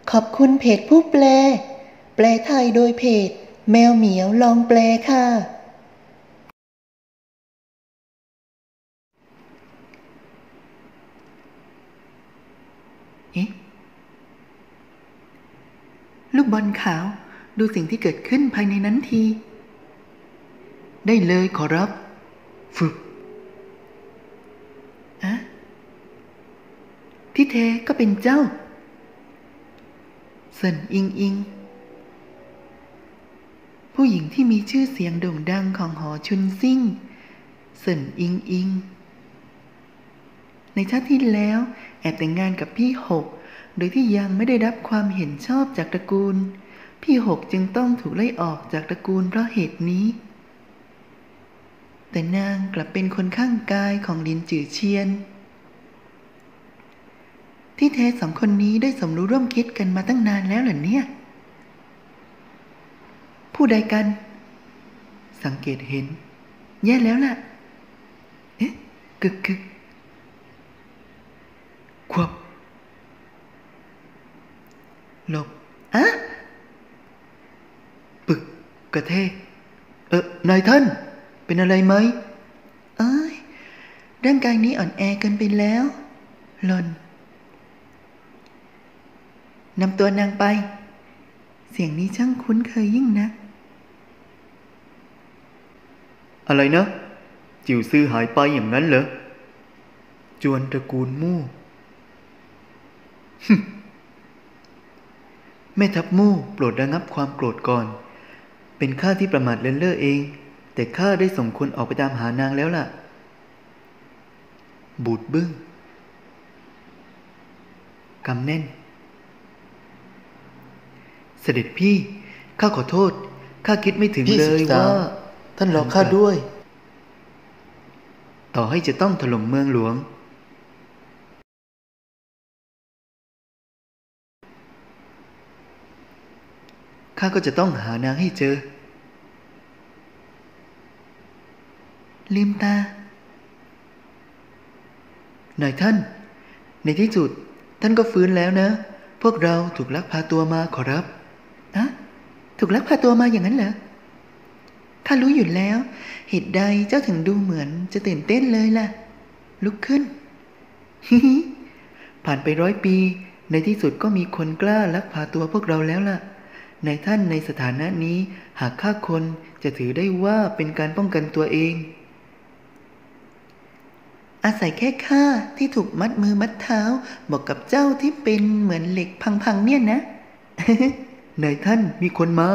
ขอบคุณเพจผู้แปลไทยโดยเพจแมวเหมียวลองแปลค่ะเอ๊ะลูกบอลขาวดูสิ่งที่เกิดขึ้นภายในนั้นทีได้เลยขอรับฝึกอะที่แท้ก็เป็นเจ้าเซินอิงอิงผู้หญิงที่มีชื่อเสียงโด่งดังของหอชุนซิ่งเซินอิงอิงในชาติที่แล้วแอบแต่งงานกับพี่หกโดยที่ยังไม่ได้รับความเห็นชอบจากตระกูลพี่หกจึงต้องถูกไล่ออกจากตระกูลเพราะเหตุนี้แต่นางกลับเป็นคนข้างกายของลินจือเชียนที่แท้สองคนนี้ได้สมรู้ร่วมคิดกันมาตั้งนานแล้วเหรอเนี่ยผู้ใดกันสังเกตเห็นแย่แล้วล่ะเอ๊ะกึกควบหลบอะปึกกระแทกนายท่านเป็นอะไรไหมเอ้ยร่างกายนี้อ่อนแอเกินไปแล้วหล่นนำตัวนางไปเสียงนี้ช่างคุ้นเคยยิ่งนักอะไรนะจิ๋วซื่อหายไปอย่างนั้นเหรอจวนตระกูลมู่แม่ทัพมู่โปรดระงับความโกรธก่อนเป็นข้าที่ประมาทเลินเล่อเองแต่ข้าได้ส่งคนออกไปตามหานางแล้วล่ะบูดบึ้งกำแน่นเสด็จพี่ข้าขอโทษข้าคิดไม่ถึงเลยว่าท่านรอข้าด้วยต่อให้จะต้องถล่มเมืองหลวงข้าก็จะต้องหานางให้เจอลืมตานายท่านในที่สุดท่านก็ฟื้นแล้วนะพวกเราถูกลักพาตัวมาขอรับอะถูกลักพาตัวมาอย่างนั้นเหรอข้ารู้อยู่แล้วเหตุใดเจ้าถึงดูเหมือนจะตื่นเต้นเลยล่ะลุกขึ้นฮิฮิผ่านไป100 ปีในที่สุดก็มีคนกล้าลักพาตัวพวกเราแล้วล่ะนายท่านในสถานะนี้หากฆ่าคนจะถือได้ว่าเป็นการป้องกันตัวเองอาศัยแค่ข้าที่ถูกมัดมือมัดเท้าบอกกับเจ้าที่เป็นเหมือนเหล็กพังๆเนี่ยนะ นายท่านมีคนมา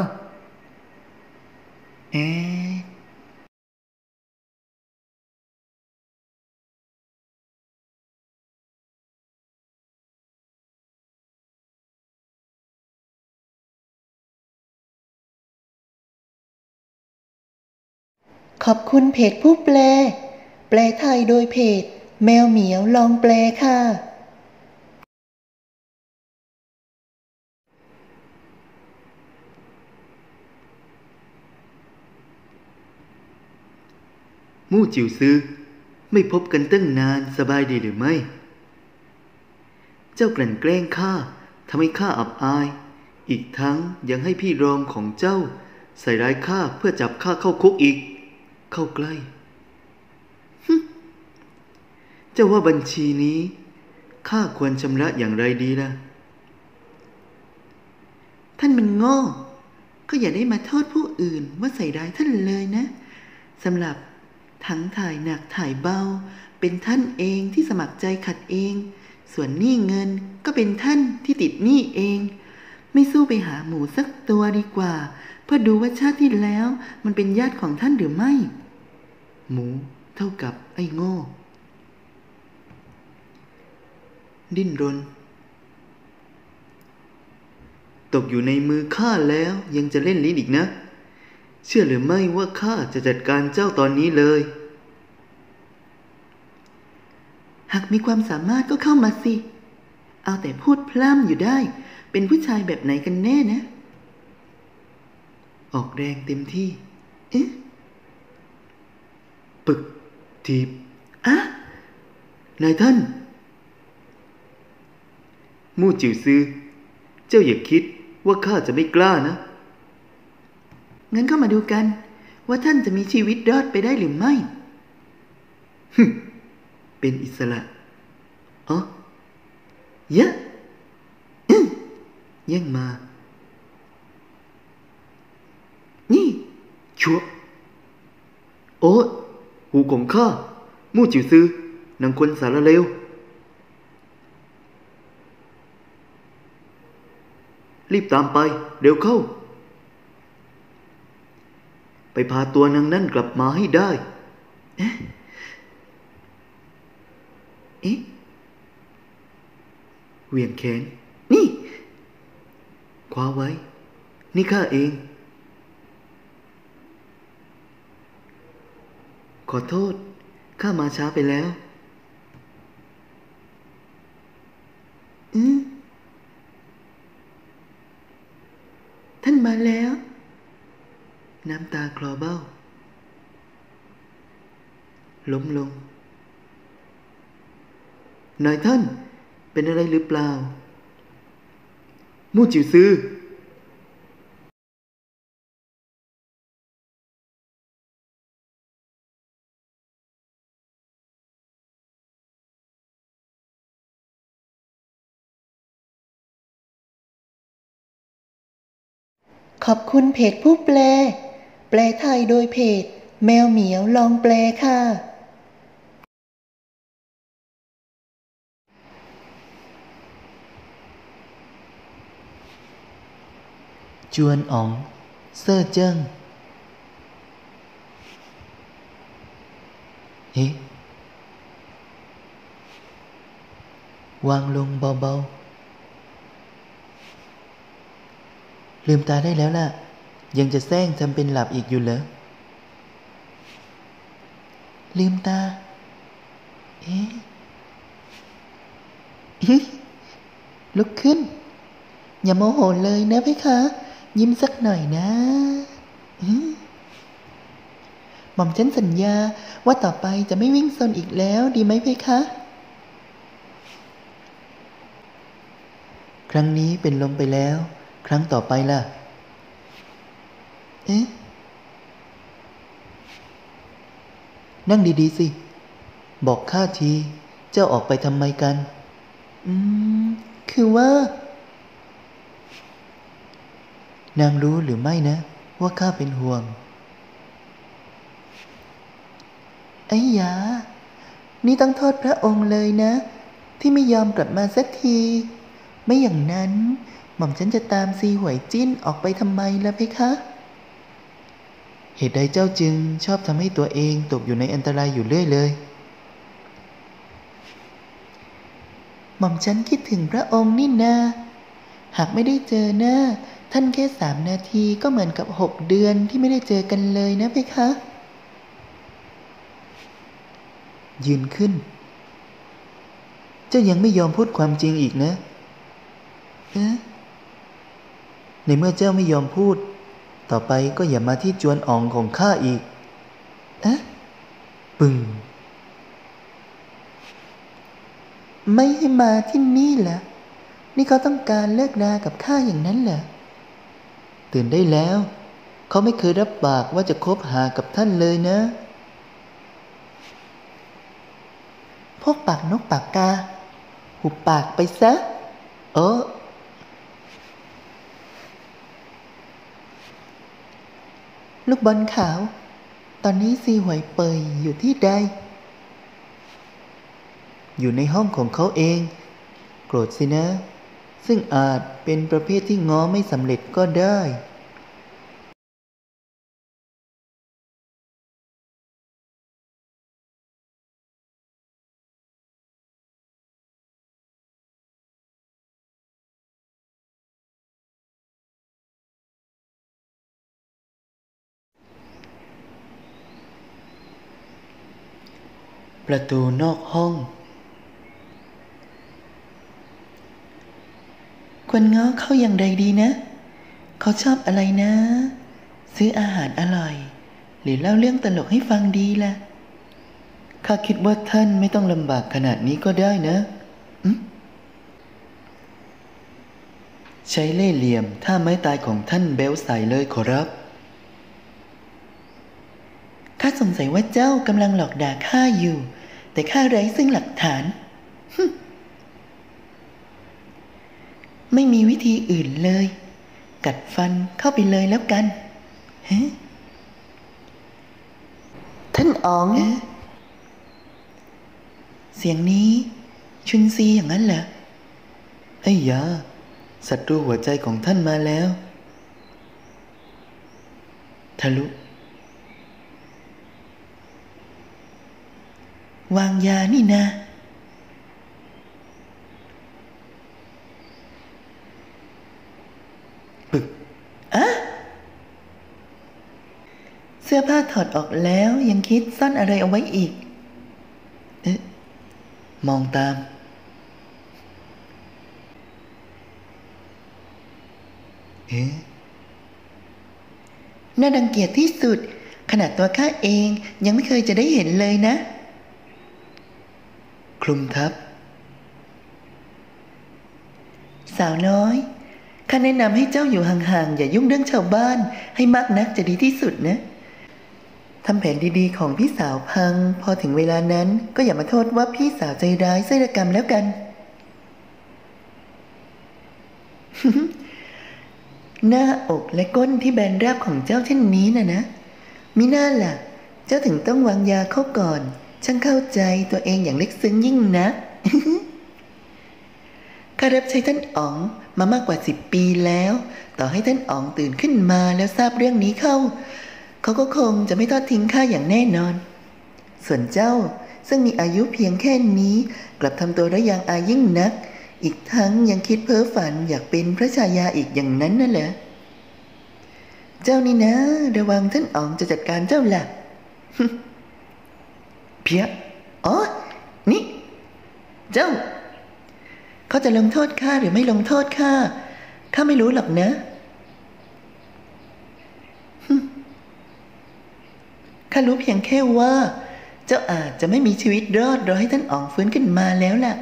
ขอบคุณเพจผู้แปลไทยโดยเพจแมวเหมียวลองแปลค่ะมู่จิ๋วซื้อไม่พบกันตั้งนานสบายดีหรือไม่เจ้ากลั่นแกล้งข้าทำให้ข้าอับอายอีกทั้งยังให้พี่รองของเจ้าใส่ร้ายข้าเพื่อจับข้าเข้าคุกอีกเข้าใกล้เจ้าว่าบัญชีนี้ข้าควรชำระอย่างไรดีล่ะท่านมันโง่ก็อย่าได้มาโทษผู้อื่นว่าใส่ร้ายท่านเลยนะสำหรับทั้งถ่ายหนักถ่ายเบาเป็นท่านเองที่สมัครใจขัดเองส่วนหนี้เงินก็เป็นท่านที่ติดหนี้เองไม่สู้ไปหาหมูสักตัวดีกว่าเพื่อดูว่าชาติที่แล้วมันเป็นญาติของท่านหรือไม่หมูเท่ากับไอ้โง่ดิ้นรนตกอยู่ในมือข้าแล้วยังจะเล่นลิ้นอีกนะเชื่อหรือไม่ว่าข้าจะจัดการเจ้าตอนนี้เลยหากมีความสามารถก็เข้ามาสิเอาแต่พูดพร่ำอยู่ได้เป็นผู้ชายแบบไหนกันแน่นะออกแรงเต็มที่ปึกทีบนายท่านมู่จิ๋วซื้อเจ้าอย่าคิดว่าข้าจะไม่กล้านะงั้นก็มาดูกันว่าท่านจะมีชีวิตรอดไปได้หรือไม่เป็นอิสระอ๋อยะแย่งมานี่ชัวโอ้หูของข้ามู่จิ๋วซือนางคนสารเลวรีบตามไปเร็วเข้าไปพาตัวนางนั่นกลับมาให้ได้เอ๊ะเหวี่ยงแขนนี่คว้าไว้นี่ข้าเองขอโทษข้ามาช้าไปแล้วท่านมาแล้วน้ำตาคลอเบ้าล้มลงนายท่านเป็นอะไรหรือเปล่ามู่จิ๋วซือขอบคุณเพจผู้แปลไทยโดยเพจแมวเหมียวลองแปลค่ะจวนอ๋องเซ่อเจิ้งเฮ้วางลงเบาๆลืมตาได้แล้วล่ะยังจะแซงทำเป็นหลับอีกอยู่เหรอลืมตาเอ๊ะลุกขึ้นอย่าโมโหเลยนะเพคะยิ้มสักหน่อยนะหม่อมฉันสัญญาว่าต่อไปจะไม่วิ่งซนอีกแล้วดีไหมเพคะครั้งนี้เป็นลมไปแล้วครั้งต่อไปล่ะเอ๊ะนั่งดีๆสิบอกข้าทีเจ้าออกไปทำไมกันคือว่านางรู้หรือไม่นะว่าข้าเป็นห่วงไอ้ยานี่ต้องโทษพระองค์เลยนะที่ไม่ยอมกลับมาสักทีไม่อย่างนั้นหม่อมฉันจะตามซีหวยจิ้นออกไปทำไมล่ะเพคะเหตุใดเจ้าจึงชอบทำให้ตัวเองตกอยู่ในอันตรายอยู่เรื่อยเลยหม่อมฉันคิดถึงพระองค์นี่นาหากไม่ได้เจอหน้าท่านแค่3 นาทีก็เหมือนกับ6 เดือนที่ไม่ได้เจอกันเลยนะเพคะยืนขึ้นเจ้ายังไม่ยอมพูดความจริงอีกนะในเมื่อเจ้าไม่ยอมพูดต่อไปก็อย่ามาที่จวนอ่องของข้าอีกปึ้งไม่ให้มาที่นี่เหรอนี่เขาต้องการเลิกรากับข้าอย่างนั้นเหรอตื่นได้แล้วเขาไม่เคยรับปากว่าจะคบหากับท่านเลยนะพวกปากนกปากกาหุบปากไปซะลูกบอลขาวตอนนี้ซีหวยเปยอยู่ที่ใดอยู่ในห้องของเขาเองโกรธสินะซึ่งอาจเป็นประเภทที่ง้อไม่สำเร็จก็ได้ประตูนอกห้องควรง้อเขาอย่างใดดีนะเขาชอบอะไรนะซื้ออาหารอร่อยหรือเล่าเรื่องตลกให้ฟังดีล่ะข้าคิดว่าท่านไม่ต้องลำบากขนาดนี้ก็ได้นะใช้เล่ห์เหลี่ยมท่าไม้ตายของท่านเบลใส่เลยขอรับข้าสงสัยว่าเจ้ากำลังหลอกด่าข้าอยู่แต่ข้าไร้ซึ่งหลักฐานไม่มีวิธีอื่นเลยกัดฟันเข้าไปเลยแล้วกันฮะท่านอ๋องเสียงนี้ชุนซีอย่างนั้นเหรอไอ้ยาศัตรูหัวใจของท่านมาแล้วทะลุวางยานี่นะปึกเสื้อผ้าถอดออกแล้วยังคิดซ่อนอะไรเอาไว้อีกมองตามน่ารังเกียจที่สุดขนาดตัวข้าเองยังไม่เคยจะได้เห็นเลยนะคลุมทับสาวน้อยข้าแนะนำให้เจ้าอยู่ห่างๆอย่ายุ่งเรื่องชาวบ้านให้มากนักจะดีที่สุดนะทำแผนดีๆของพี่สาวพังพอถึงเวลานั้นก็อย่ามาโทษว่าพี่สาวใจร้ายไส้ระกรรมแล้วกัน หน้าอกและก้นที่แบนราบของเจ้าเช่นนี้นะมิน่าล่ะเจ้าถึงต้องวางยาเข้าก่อนช่างเข้าใจตัวเองอย่างลึกซึ้งยิ่งนะ ข้ารับใช้ท่านอ๋องมามากกว่า10 ปีแล้วต่อให้ท่านอ๋องตื่นขึ้นมาแล้วทราบเรื่องนี้เข้าเขาก็คงจะไม่ทอดทิ้งข้าอย่างแน่นอนส่วนเจ้าซึ่งมีอายุเพียงแค่นี้กลับทำตัวระยางอายยิ่งนักอีกทั้งยังคิดเพ้อฝันอยากเป็นพระชายาอีกอย่างนั้นน่ะเหรอเจ้านี่นะระวังท่านอ๋องจะจัดการเจ้าล่ะ เพี้ยอ๋อนี่เจ้าเขาจะลงโทษข้าหรือไม่ลงโทษข้าไม่รู้หรอกนะข้ารู้เพียงแค่ว่าเจ้าอาจจะไม่มีชีวิตรอดรอให้ท่านอ๋องฟื้นขึ้นมาแล้วล่ะ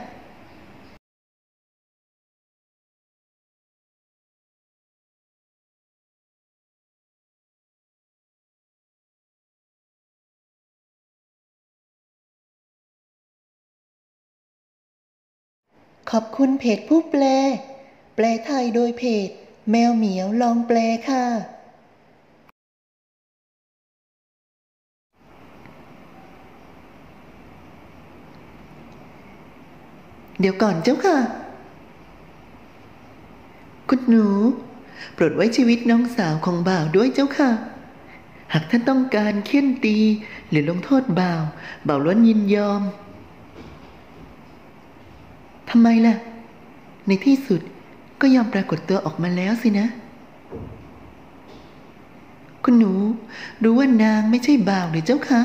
ขอบคุณเพจผู้แปลไทยโดยเพจแมวเหมียวลองแปลค่ะเดี๋ยวก่อนเจ้าค่ะคุณหนูโปรดไว้ชีวิตน้องสาวของบ่าวด้วยเจ้าค่ะหากท่านต้องการเฆี่ยนตีหรือลงโทษบ่าวล้วนยินยอมทำไมล่ะในที่สุดก็ยอมปรากฏตัวออกมาแล้วสินะคุณหนูรู้ว่านางไม่ใช่บ่าวหรือเจ้าคะ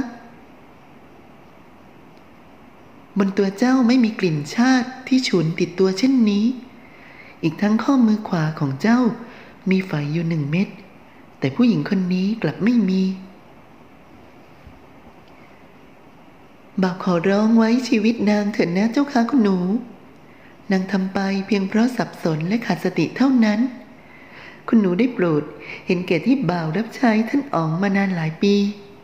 บนตัวเจ้าไม่มีกลิ่นชาติที่ฉุนติดตัวเช่นนี้อีกทั้งข้อมือขวาของเจ้ามีไฝอยู่1 เม็ดแต่ผู้หญิงคนนี้กลับไม่มีบ่าวขอร้องไว้ชีวิตนางเถิดนะเจ้าคะคุณหนูนางทำไปเพียงเพราะสับสนและขาดสติเท่านั้นคุณหนูได้โปรดเห็นแก่ที่บ่าวรับใช้ท่านอ๋องมานานหลายปี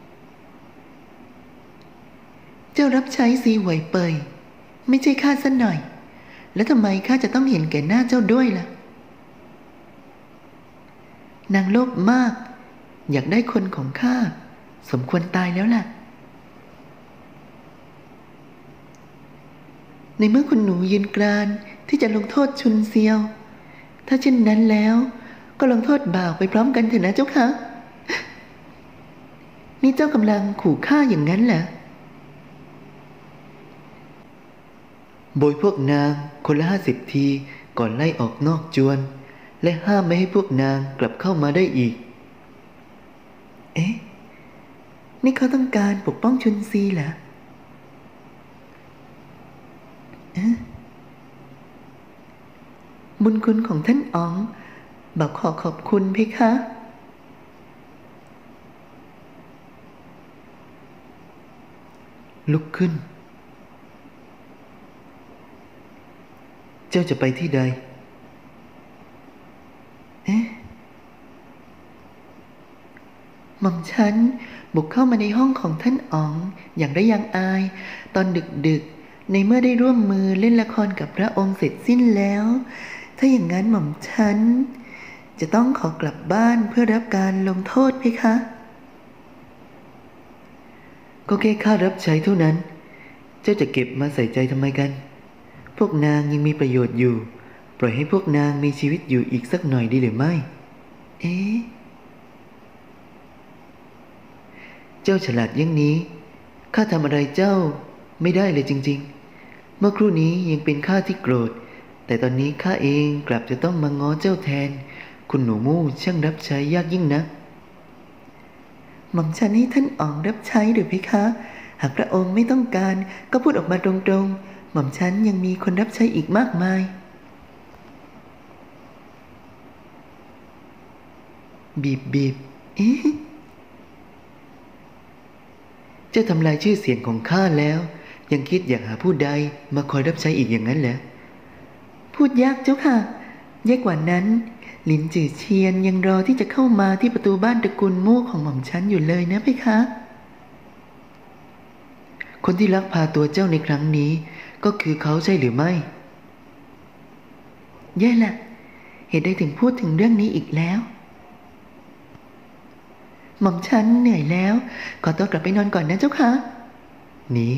เจ้ารับใช้ซีไหวเปยไม่ใช่ข้าซะหน่อยแล้วทำไมข้าจะต้องเห็นแก่หน้าเจ้าด้วยล่ะนางโลภมากอยากได้คนของข้าสมควรตายแล้วล่ะในเมื่อคุณหนูยืนกรานที่จะลงโทษชุนเซียวถ้าเช่นนั้นแล้วก็ลงโทษบ่าวไปพร้อมกันเถอะนะเจ้าค่ะนี่เจ้ากำลังขู่ข้าอย่างนั้นเหรอโบยพวกนางคนละ50 ทีก่อนไล่ออกนอกจวนและห้ามไม่ให้พวกนางกลับเข้ามาได้อีกเอ๊ะนี่เขาต้องการปกป้องชุนซีเหรอบุญคุณของท่านอ๋องบ่าวขอขอบคุณเพคะลุกขึ้นเจ้าจะไปที่ใดหม่อมฉันบุกเข้ามาในห้องของท่านอ๋องอย่างได้ยังอายตอนดึกๆในเมื่อได้ร่วมมือเล่นละครกับพระองค์เสร็จสิ้นแล้วถ้าอย่างนั้นหม่อมฉันจะต้องขอกลับบ้านเพื่อรับการลงโทษไหมคะก็แค่ค่ารับใช้เท่านั้นเจ้าจะเก็บมาใส่ใจทำไมกันพวกนางยังมีประโยชน์อยู่ปล่อยให้พวกนางมีชีวิตอยู่อีกสักหน่อยดีหรือไม่เจ้าฉลาดอย่างนี้ข้าทำอะไรเจ้าไม่ได้เลยจริงๆเมื่อครู่นี้ยังเป็นข้าที่โกรธแต่ตอนนี้ข้าเองกลับจะต้องมาง้อเจ้าแทนคุณหนูมู่ช่างรับใช้ยากยิ่งนะหม่อมฉันให้ท่านอ๋องรับใช้หรือเพคะหากพระองค์ไม่ต้องการก็พูดออกมาตรงๆหม่อมฉันยังมีคนรับใช้อีกมากมายบีบเจ้าทำลายชื่อเสียงของข้าแล้วยังคิดอยากหาผู้ใดมาคอยรับใช้อีกอย่างนั้นเหรอพูดยากเจ้าค่ะยากกว่านั้นหลินจือเชียนยังรอที่จะเข้ามาที่ประตูบ้านตระกูลมู่ของหม่อมฉันอยู่เลยนะเพคะคนที่ลักพาตัวเจ้าในครั้งนี้ก็คือเขาใช่หรือไม่แย่ละเหตุใดถึงพูดถึงเรื่องนี้อีกแล้วหม่อมฉันเหนื่อยแล้วขอตัวกลับไปนอนก่อนนะเจ้าค่ะหนี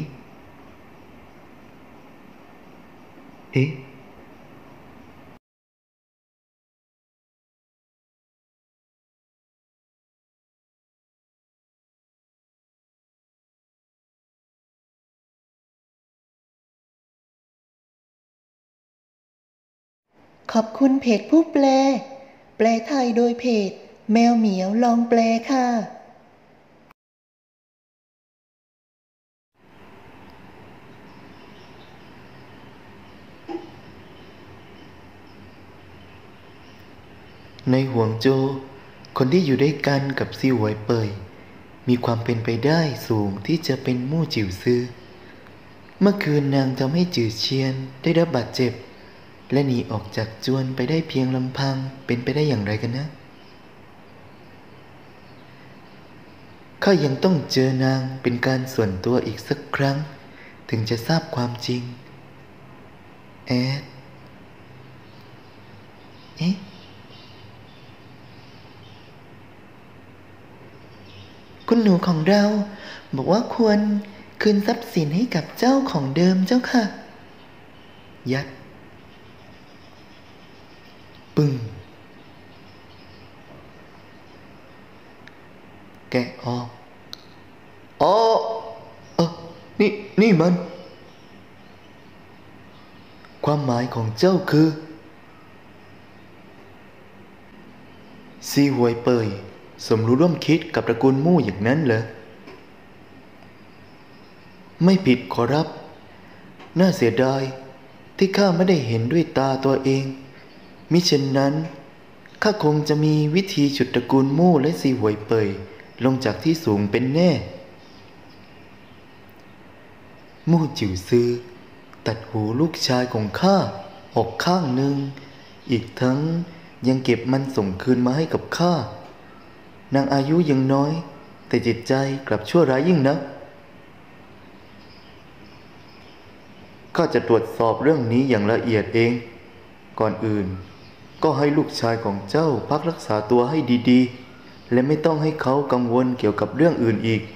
ขอบคุณเพจผู้แปลไทยโดยเพจแมวเหมียวลองแปลค่ะในห่วงโจวคนที่อยู่ด้วยกันกับซิ่วหวยเป่ยมีความเป็นไปได้สูงที่จะเป็นมู่จิ๋วซื้อเมื่อคืนนางทำให้จือเชียนได้รับบาดเจ็บและหนีออกจากจวนไปได้เพียงลำพังเป็นไปได้อย่างไรกันนะข้ายังต้องเจอนางเป็นการส่วนตัวอีกสักครั้งถึงจะทราบความจริงแอดคุณหนูของเราบอกว่าควรคืนทรัพย์สินให้กับเจ้าของเดิมเจ้าค่ะยัดปึ้งแกะออกนี่มันความหมายของเจ้าคือซีหวยเป่ยสมรู้ร่วมคิดกับตระกูลมู่อย่างนั้นเหรอไม่ผิดขอรับน่าเสียดายที่ข้าไม่ได้เห็นด้วยตาตัวเองมิเช่นนั้นข้าคงจะมีวิธีฉุดตระกูลมู่และซีหวยเป่ยลงจากที่สูงเป็นแน่มู่จิ๋วซือตัดหูลูกชายของข้าออกข้างหนึ่งอีกทั้งยังเก็บมันส่งคืนมาให้กับข้านางอายุยังน้อยแต่จิตใจกลับชั่วร้ายยิ่งนักข้าจะตรวจสอบเรื่องนี้อย่างละเอียดเองก่อนอื่นก็ให้ลูกชายของเจ้าพักรักษาตัวให้ดีๆและไม่ต้องให้เขากังวลเกี่ยวกับเรื่องอื่นอีก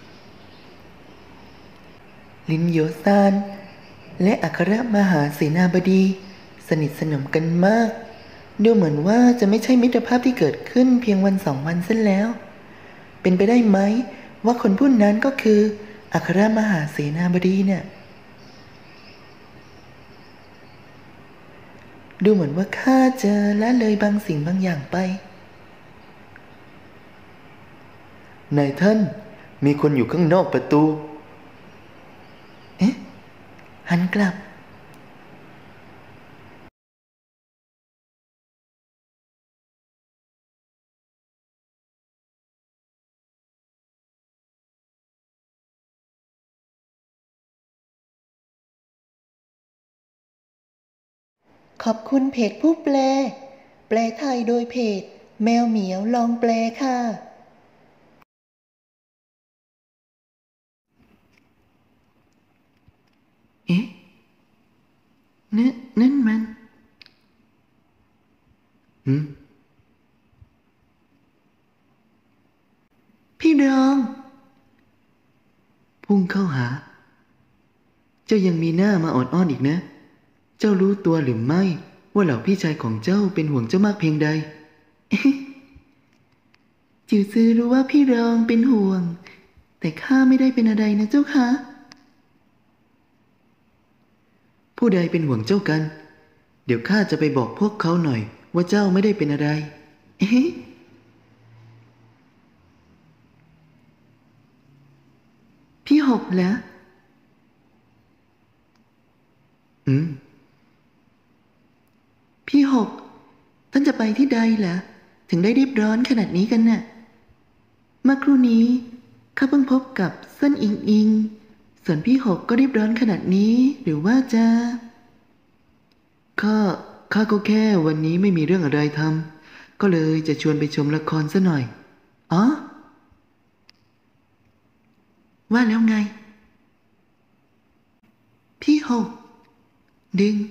ลินโยซานและอัครมหาเสนาบดีสนิทสนมกันมากดูเหมือนว่าจะไม่ใช่มิตรภาพที่เกิดขึ้นเพียงวัน2 วันเส้นแล้วเป็นไปได้ไหมว่าคนผู้นั้นก็คืออัครมหาเสนาบดีเนี่ยดูเหมือนว่าข้าจะละเลยบางสิ่งบางอย่างไปนายท่านมีคนอยู่ข้างนอกประตูหันกลับขอบคุณเพจผู้แปลแปลไทยโดยเพจแมวเหมียวลองแปลค่ะเอ๊ะนั่นมันพี่รองพุ่งเข้าหาเจ้ายังมีหน้ามาออดอ้อนอีกนะ เจ้ารู้ตัวหรือไม่ว่าเหล่าพี่ชายของเจ้าเป็นห่วงเจ้ามากเพียงใด จิ๋วซือรู้ว่าพี่รองเป็นห่วงแต่ข้าไม่ได้เป็นอะไรนะเจ้าคะผู้ใดเป็นห่วงเจ้ากันเดี๋ยวข้าจะไปบอกพวกเขาหน่อยว่าเจ้าไม่ได้เป็นอะไร พี่หกเหรอพี่หกท่านจะไปที่ใดเหรอถึงได้รีบร้อนขนาดนี้กันน่ะเมื่อครู่นี้ข้าเพิ่งพบกับเส้นอิงอิงส่วนพี่หกก็รีบร้อนขนาดนี้หรือว่าจะข้าก็แค่วันนี้ไม่มีเรื่องอะไรทำก็เลยจะชวนไปชมละครซะหน่อยอ๋อว่าแล้วไงพี่หกดึง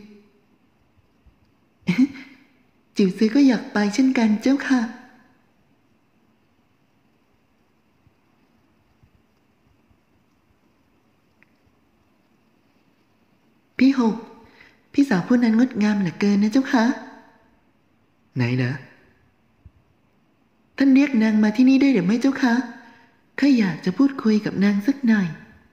จิ๋วซื้อก็อยากไปเช่นกันเจ้าค่ะพี่หกพี่สาวผู้นั้นงดงามเหลือเกินนะเจ้าค่ะไหนนะท่านเรียกนางมาที่นี่ได้หรือไม่เจ้าคะข้าอยากจะพูดคุยกับนางสักหน่อย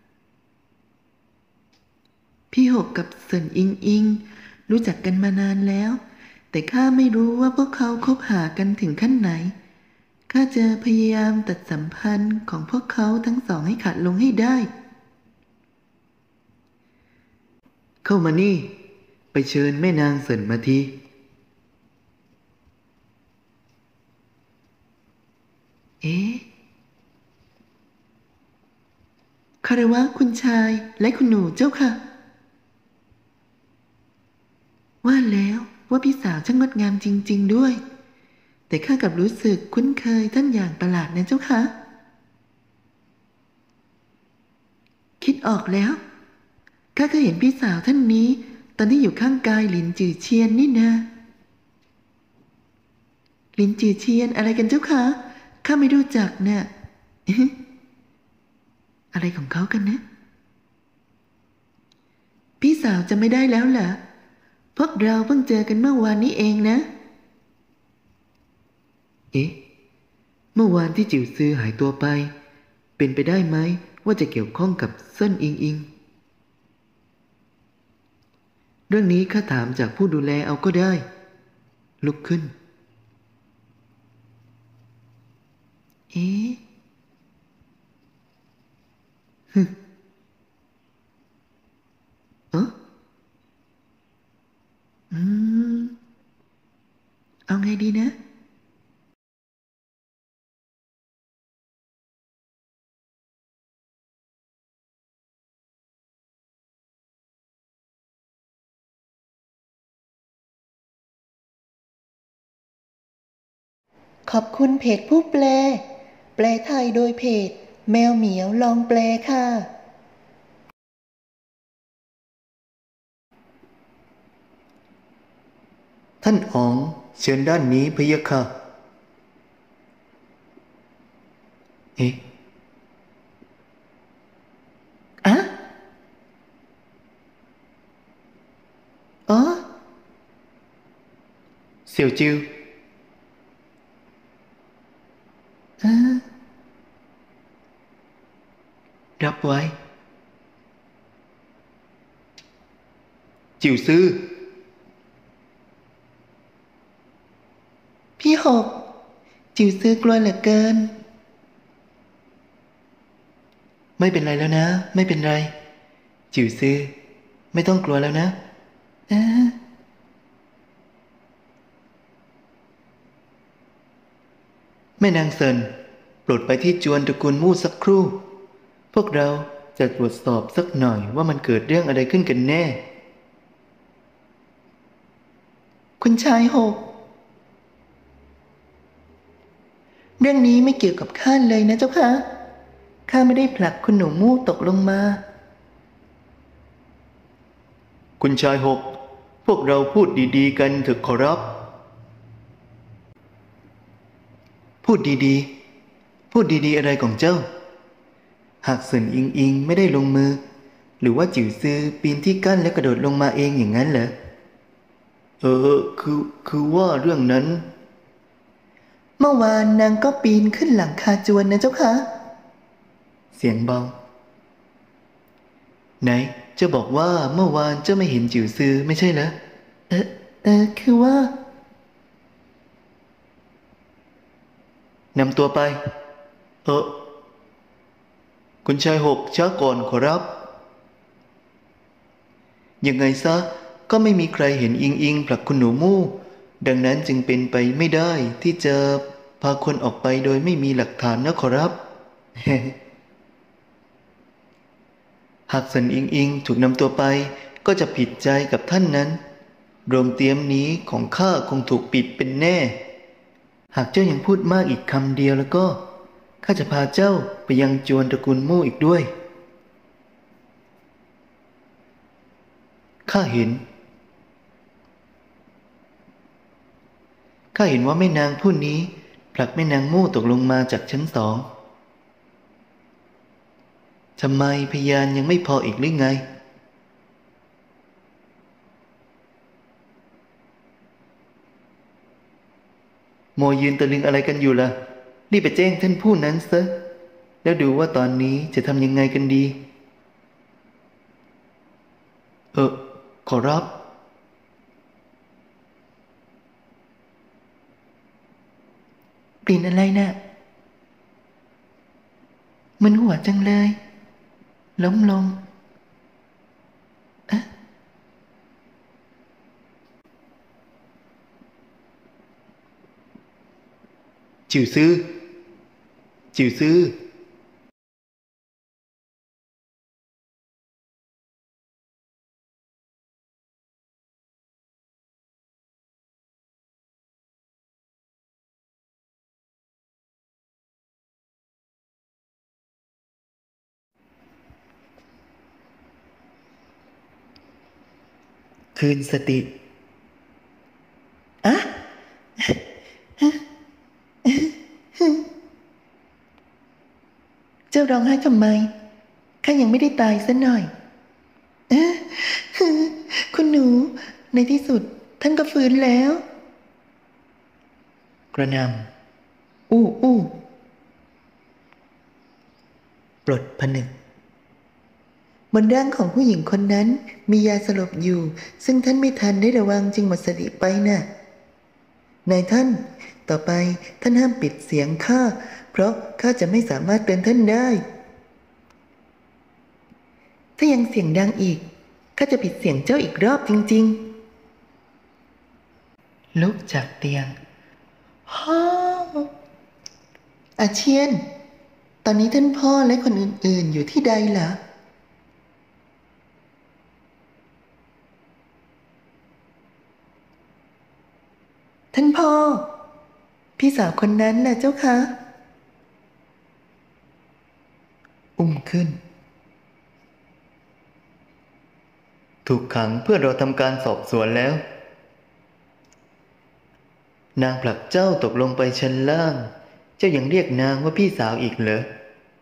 พี่หกกับเซินอิงอิงรู้จักกันมานานแล้วแต่ข้าไม่รู้ว่าพวกเขาคบหากันถึงขั้นไหนข้าจะพยายามตัดสัมพันธ์ของพวกเขาทั้งสองให้ขาดลงให้ได้เข้ามานี่ไปเชิญแม่นางเซินมาทีเอ๊ะคารวะคุณชายและคุณหนูเจ้าค่ะว่าแล้วว่าพี่สาวช่างงดงามจริงๆด้วยแต่ข้ากลับรู้สึกคุ้นเคยท่านอย่างประหลาดนะเจ้าค่ะคิดออกแล้วข้าเคยเห็นพี่สาวท่านนี้ตอนที่อยู่ข้างกายหลินจือเชียนนี่นะหลินจือเชียนอะไรกันเจ้าคะข้าไม่รู้จักเนะ่ะ อะไรของเขากันนะพี่สาวจะไม่ได้แล้วเหรอพวกเราเพิ่งเจอกันเมื่อวานนี้เองนะเอ๊ะเมื่อวานที่จิ๋วซือหายตัวไปเป็นไปได้ไหมว่าจะเกี่ยวข้องกับเซินอิงอิงเรื่องนี้ข้าถามจากผู้ดูแลเอาก็ได้ลุกขึ้นเอ๊ะเอออืมเอาไงดีนะขอบคุณเพจผู้แปลแปลไทยโดยเพจแมวเหมียวลองแปลค่ะท่านอ๋องเชิญด้านนี้พะยะค่ะเอ๊ะอะอ๋อเสี่ยวจิวรับไว้จิ๋วซือพี่หกจิ๋วซื้อกลัวเหลือเกินไม่เป็นไรแล้วนะไม่เป็นไรจิ๋วซือไม่ต้องกลัวแล้วนะเออแม่นางเซินโปรดไปที่จวนตระกูลมู่สักครู่พวกเราจะตรวจสอบสักหน่อยว่ามันเกิดเรื่องอะไรขึ้นกันแน่คุณชายหกเรื่องนี้ไม่เกี่ยวกับข้าเลยนะเจ้าค่ะข้าไม่ได้ผลักคุณหนูมู่ตกลงมาคุณชายหกพวกเราพูดดีๆกันเถอะขอรับพูดดีๆพูดดีๆอะไรของเจ้าหากเซินอิงอิงไม่ได้ลงมือหรือว่าจิ๋วซือปีนที่กั้นและกระโดดลงมาเองอย่างนั้นเหรอคือว่าเรื่องนั้นเมื่อวานนางก็ปีนขึ้นหลังคาจวนนะเจ้าค่ะเสียงเบาไหนเจ้าบอกว่าเมื่อวานเจ้าไม่เห็นจิ๋วซือไม่ใช่เหรอคือว่านำตัวไปคุณชายหกช้าก่อนขอรับยังไงซะก็ไม่มีใครเห็นอิงอิงผลักคุณหนูมู่ดังนั้นจึงเป็นไปไม่ได้ที่จะพาคนออกไปโดยไม่มีหลักฐานนะขอรับ หากสันอิงอิงถูกนำตัวไปก็จะผิดใจกับท่านนั้นโรงเตรียมนี้ของข้าคงถูกปิดเป็นแน่หากเจ้ายังพูดมากอีกคำเดียวแล้วก็ข้าจะพาเจ้าไปยังจวนตระกูลมู่อีกด้วยข้าเห็นว่าแม่นางผู้นี้ผลักแม่นางมู่ตกลงมาจากชั้นสองทำไมพยานยังไม่พออีกหรือไงโมยืนตะลึงอะไรกันอยู่ล่ะรีบไปแจ้งท่านผู้นั้นซะแล้วดูว่าตอนนี้จะทำยังไงกันดีขอรับกลิ่นอะไรน่ะมันหัวจังเลยล้มลงจิ๋วซื้อจิ๋วซื้อคืนสติอะเจ้าร้องไห้ทำไมข้ายังไม่ได้ตายซะหน่อยคุณหนูในที่สุดท่านก็ฟื้นแล้วกระนอู้ำปลดผนึกบนร่างของผู้หญิงคนนั้นมียาสลบอยู่ซึ่งท่านไม่ทันได้ระวังจึงหมดสติไปน่ะนายท่านต่อไปท่านห้ามปิดเสียงข้าเพราะข้าจะไม่สามารถเตือนท่านได้ถ้ายังเสียงดังอีกข้าจะปิดเสียงเจ้าอีกรอบจริงๆลุกจากเตียงพ่ออาเชียนตอนนี้ท่านพ่อและคนอื่นๆอยู่ที่ใดล่ะท่านพ่อพี่สาวคนนั้นน่ะเจ้าคะอุ้มขึ้นถูกขังเพื่อเราทำการสอบสวนแล้วนางผลักเจ้าตกลงไปชั้นล่างเจ้ายังเรียกนางว่าพี่สาวอีกเหรอ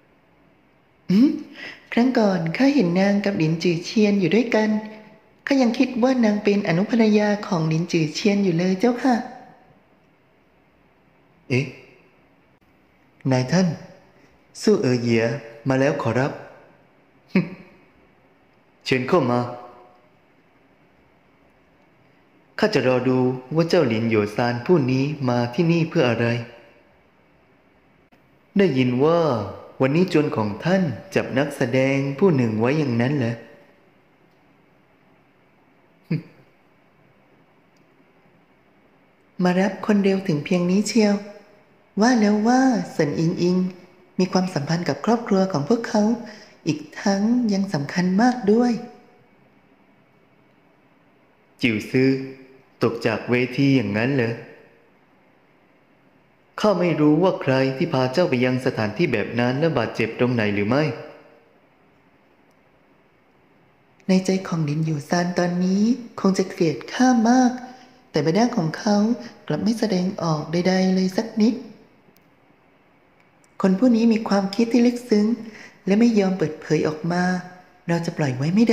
ครั้งก่อนข้าเห็นนางกับหลินจือเชียนอยู่ด้วยกันข้ายังคิดว่านางเป็นอนุภรรยาของหลินจือเชียนอยู่เลยเจ้าค่ะเอ๊ะนายท่านสู้เหยียมาแล้วขอรับ เชิญเข้ามาข้าจะรอดูว่าเจ้าหลินโยซานผู้นี้มาที่นี่เพื่ออะไรได้ยินว่าวันนี้จวนของท่านจับนักแสดงผู้หนึ่งไว้อย่างนั้นเหรอมารับคนเร็วถึงเพียงนี้เชียวว่าแล้วว่าเซินอิงอิงมีความสัมพันธ์กับครอบครัวของพวกเขาอีกทั้งยังสำคัญมากด้วยจิ๋วซื้อตกจากเวทีอย่างนั้นเหรอข้าไม่รู้ว่าใครที่พาเจ้าไปยังสถานที่แบบนั้นและบาดเจ็บตรงไหนหรือไม่ในใจของลินอยู่ซานตอนนี้คงจะเกลียดข้ามาก แต่ใบหน้าของเขากลับไม่แสดงออกใดๆเลยสักนิด คนผู้นี้มีความคิดที่ลึกซึ้งและไม่ยอมเปิดเผยออกมา เราจะปล่อยไว้ไม่ได้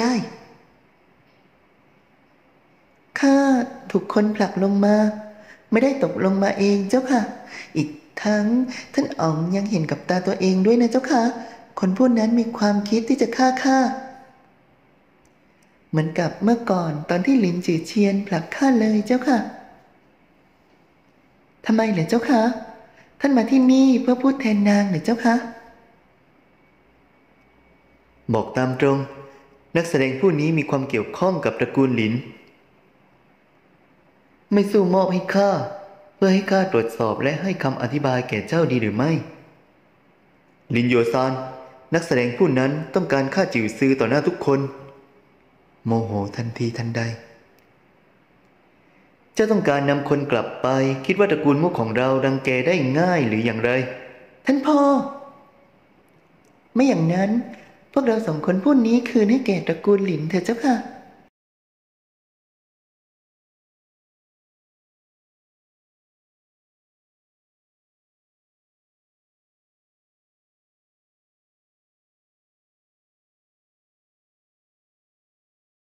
ข้าถูกคนผลักลงมา ไม่ได้ตกลงมาเองเจ้าค่ะ อีกทั้งท่านอ๋องยังเห็นกับตาตัวเองด้วยนะเจ้าค่ะ คนผู้นั้นมีความคิดที่จะฆ่าข้าเหมือนกับเมื่อก่อนตอนที่หลินจือเชียนผลักข้าเลยเจ้าค่ะทำไมเหรอเจ้าคะท่านมาที่นี่เพื่อพูดแทนนางเหรอเจ้าคะบอกตามตรง นักแสดงผู้นี้มีความเกี่ยวข้องกับตระกูลหลิน ไม่สู้มอบให้ข้าเพื่อให้ข้าตรวจสอบและให้คำอธิบายแก่เจ้าดีหรือไม่ลินโยซานนักแสดงผู้นั้นต้องการฆ่าจิ๋วซือต่อหน้าทุกคนโมโหทันทีทันใดเจ้าต้องการนำคนกลับไปคิดว่าตระกูลมุกของเรารังแกได้ง่ายหรืออย่างไรท่านพ่อไม่อย่างนั้นพวกเราสองคนผู้นี้คืนให้แก่ตระกูลหลินเถอะเจ้าค่ะ